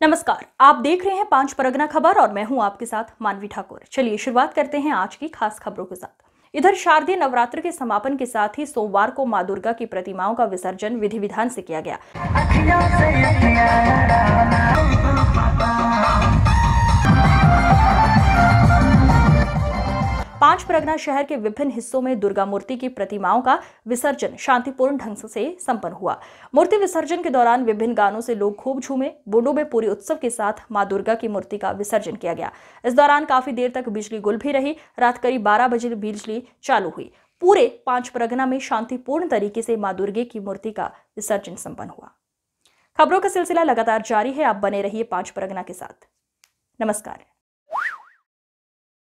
नमस्कार, आप देख रहे हैं पांच परगना खबर और मैं हूं आपके साथ मानवी ठाकुर। चलिए शुरुआत करते हैं आज की खास खबरों के साथ। इधर शारदीय नवरात्र के समापन के साथ ही सोमवार को मां दुर्गा की प्रतिमाओं का विसर्जन विधि विधान से किया गया। पांच परगना शहर के विभिन्न हिस्सों में दुर्गा मूर्ति की प्रतिमाओं का विसर्जन शांतिपूर्ण ढंग से संपन्न हुआ। मूर्ति विसर्जन के दौरान विभिन्न गानों से लोग खूब झूमे। बूंदों में पूरे उत्सव के साथ मां दुर्गा की मूर्ति का विसर्जन किया गया। इस दौरान काफी देर तक बिजली गुल भी रही। रात करीब 12 बजे बिजली चालू हुई। पूरे पांच परगना में शांतिपूर्ण तरीके से मां दुर्गे की मूर्ति का विसर्जन संपन्न हुआ। खबरों का सिलसिला लगातार जारी है, आप बने रहिए पांच परगना के साथ। नमस्कार।